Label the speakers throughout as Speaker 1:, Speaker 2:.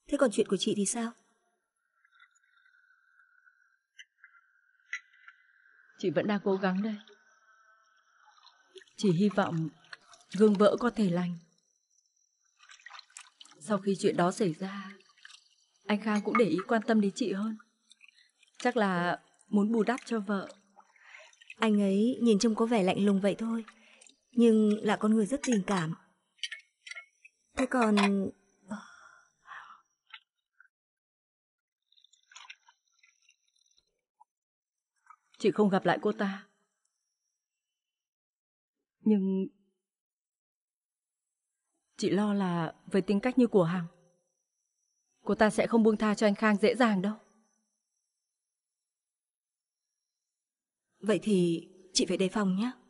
Speaker 1: Thế còn chuyện của chị thì sao?
Speaker 2: Chị vẫn đang cố gắng đây. Chỉ hy vọng gương vỡ có thể lành. Sau khi chuyện đó xảy ra, anh Khang cũng để ý quan tâm đến chị hơn. Chắc là muốn bù đắp cho vợ.
Speaker 1: Anh ấy nhìn trông có vẻ lạnh lùng vậy thôi, nhưng là con người rất tình cảm. Thế còn...
Speaker 2: Chị không gặp lại cô ta, nhưng chị lo là với tính cách như của Hằng, cô ta sẽ không buông tha cho anh Khang dễ dàng đâu.
Speaker 1: Vậy thì chị phải đề phòng nhé.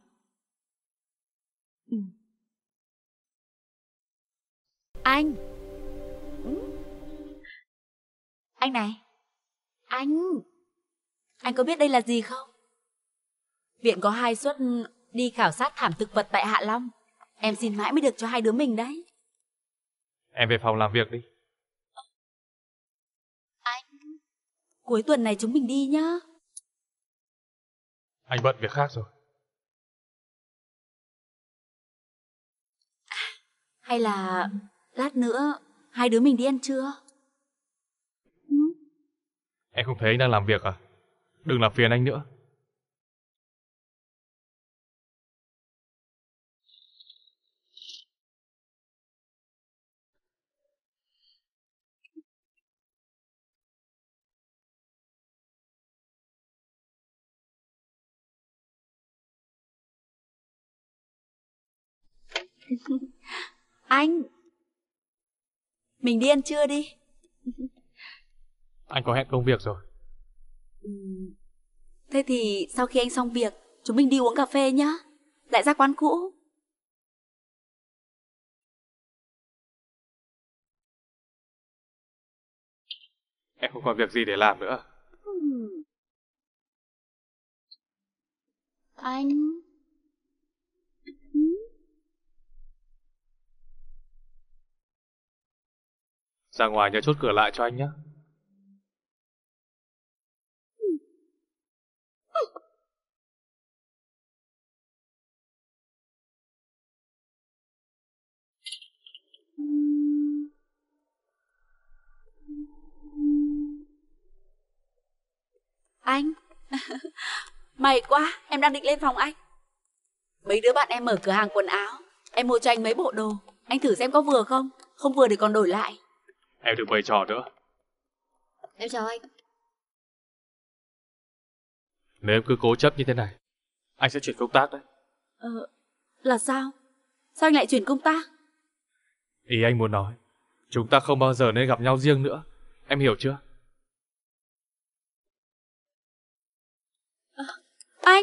Speaker 3: Anh này, anh có biết đây là gì không? Viện có 2 suất đi khảo sát thảm thực vật tại Hạ Long. Em xin mãi mới được cho 2 đứa mình đấy.
Speaker 4: Em về phòng làm việc đi.
Speaker 3: Anh, cuối tuần này chúng mình đi nhá.
Speaker 4: Anh bận việc khác rồi.
Speaker 3: Hay là lát nữa 2 đứa mình đi ăn trưa?
Speaker 4: Em không thấy anh đang làm việc à? Đừng làm phiền anh nữa.
Speaker 3: Anh, mình đi ăn trưa đi.
Speaker 4: Anh có hẹn công việc rồi.
Speaker 3: Thế thì sau khi anh xong việc, chúng mình đi uống cà phê nhá. Lại ra quán cũ.
Speaker 4: Em không còn việc gì để làm nữa.
Speaker 3: Anh...
Speaker 4: Ra ngoài nhớ chốt cửa lại cho anh nhé.
Speaker 3: Anh, may quá, em đang định lên phòng anh. Mấy đứa bạn em mở cửa hàng quần áo. Em mua cho anh mấy bộ đồ. Anh thử xem có vừa không? Không vừa thì còn đổi lại.
Speaker 4: Em đừng bày trò nữa.
Speaker 3: Em chào anh.
Speaker 4: Nếu em cứ cố chấp như thế này, anh sẽ chuyển công tác đấy.
Speaker 3: Là sao? Sao anh lại chuyển công tác?
Speaker 4: Ý anh muốn nói, chúng ta không bao giờ nên gặp nhau riêng nữa. Em hiểu chưa?
Speaker 3: Anh!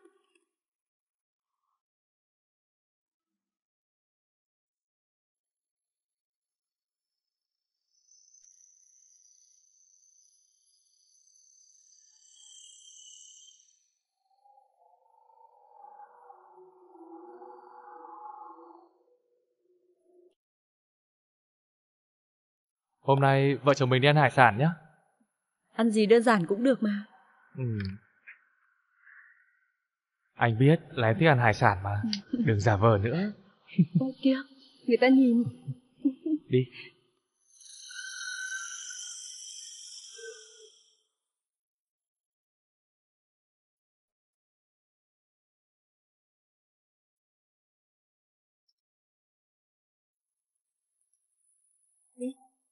Speaker 4: Hôm nay vợ chồng mình đi ăn hải sản nhé.
Speaker 2: Ăn gì đơn giản cũng được mà.
Speaker 4: Anh biết là em thích ăn hải sản mà. Đừng giả vờ nữa.
Speaker 2: Ô kìa, người ta nhìn.
Speaker 4: Đi.
Speaker 3: Đi.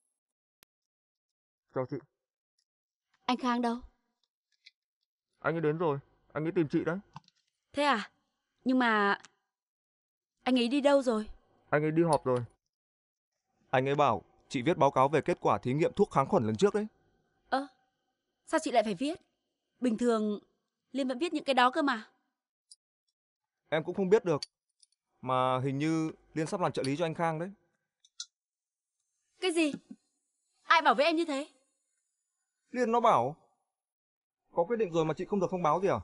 Speaker 5: Chào chị.
Speaker 3: Anh Khang đâu?
Speaker 5: Anh ấy đến rồi, anh ấy tìm chị đấy.
Speaker 3: Thế à? Nhưng mà... anh ấy đi đâu rồi?
Speaker 5: Anh ấy đi họp rồi. Anh ấy bảo chị viết báo cáo về kết quả thí nghiệm thuốc kháng khuẩn lần trước đấy.
Speaker 3: Sao chị lại phải viết? Bình thường Liên vẫn viết những cái đó cơ mà.
Speaker 5: Em cũng không biết được. Mà hình như Liên sắp làm trợ lý cho anh Khang đấy.
Speaker 3: Cái gì? Ai bảo với em như thế?
Speaker 5: Liên nó bảo. Có quyết định rồi mà chị không được thông báo gì à?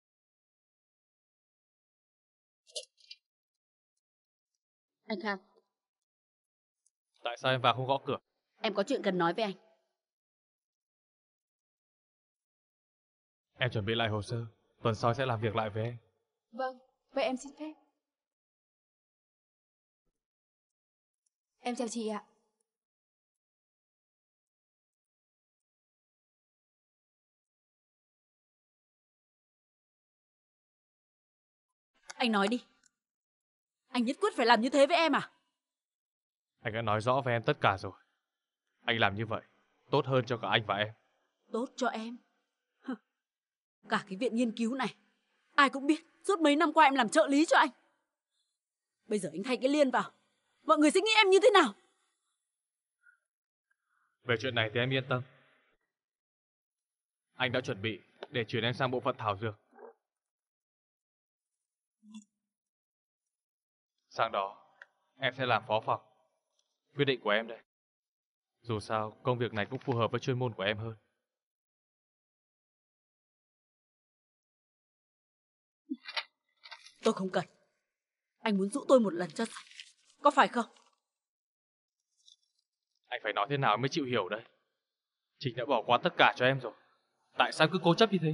Speaker 3: Anh Khang,
Speaker 4: Tại sao em vào không gõ cửa?
Speaker 3: Em có chuyện cần nói với anh.
Speaker 4: Em chuẩn bị lại hồ sơ, tuần sau sẽ làm việc lại với em.
Speaker 6: Vâng, vậy em xin phép. Em chào chị ạ.
Speaker 3: Anh nói đi. Anh nhất quyết phải làm như thế với em à?
Speaker 4: Anh đã nói rõ với em tất cả rồi. Anh làm như vậy tốt hơn cho cả anh và em.
Speaker 3: Tốt cho em? Cả cái viện nghiên cứu này, ai cũng biết suốt mấy năm qua em làm trợ lý cho anh. Bây giờ anh thay cái Liên vào, mọi người sẽ nghĩ em như thế nào?
Speaker 4: Về chuyện này thì em yên tâm. Anh đã chuẩn bị để chuyển em sang bộ phận thảo dược. Sang đó, em sẽ làm phó phòng. Quyết định của em đây. Dù sao, công việc này cũng phù hợp với chuyên môn của em hơn.
Speaker 3: Tôi không cần. Anh muốn dụ tôi một lần cho sạch, có phải không?
Speaker 4: Anh phải nói thế nào mới chịu hiểu đây? Trình đã bỏ qua tất cả cho em rồi. Tại sao cứ cố chấp như thế?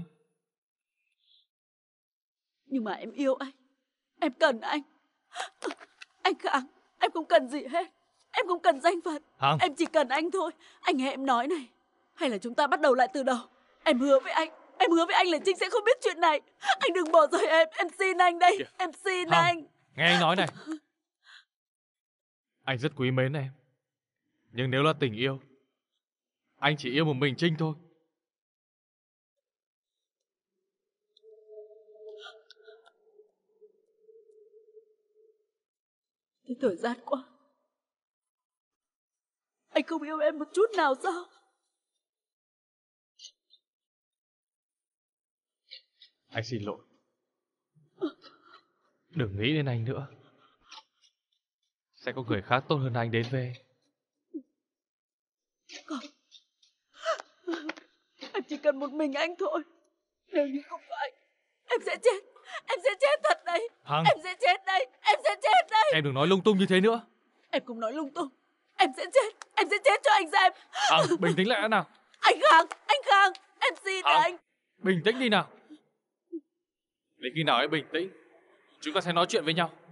Speaker 3: Nhưng mà em yêu anh. Em cần anh. Anh Khang, em không cần gì hết. Em không cần danh phận.
Speaker 4: Hằng.
Speaker 3: Em chỉ cần anh thôi. Anh nghe em nói này. Hay là chúng ta bắt đầu lại từ đầu? Em hứa với anh. Em hứa với anh là Trinh sẽ không biết chuyện này. Anh đừng bỏ rơi em. Em xin anh đây.
Speaker 4: Kìa.
Speaker 3: Em xin
Speaker 4: Hằng,
Speaker 3: anh.
Speaker 4: nghe anh nói này. Anh rất quý mến em. Nhưng nếu là tình yêu, anh chỉ yêu một mình Trinh thôi.
Speaker 3: Thế thời gian qua, anh không yêu em một chút nào sao?
Speaker 4: Anh xin lỗi. Đừng nghĩ đến anh nữa. Sẽ có người khác tốt hơn anh đến với em.
Speaker 3: Không. Em chỉ cần một mình anh thôi. Nếu như không có anh, em sẽ chết. Em sẽ chết thật đấy.
Speaker 4: Hằng.
Speaker 3: Em sẽ chết đây. Em sẽ chết đây.
Speaker 4: Em đừng nói lung tung như thế nữa.
Speaker 3: Em không nói lung tung. Em sẽ chết. Em sẽ chết cho anh xem.
Speaker 4: Hằng, bình tĩnh lại đã nào.
Speaker 3: Anh Khang, em xin
Speaker 4: Hằng,
Speaker 3: anh.
Speaker 4: bình tĩnh đi nào. Đến khi nào em bình tĩnh, chúng ta sẽ nói chuyện với nhau.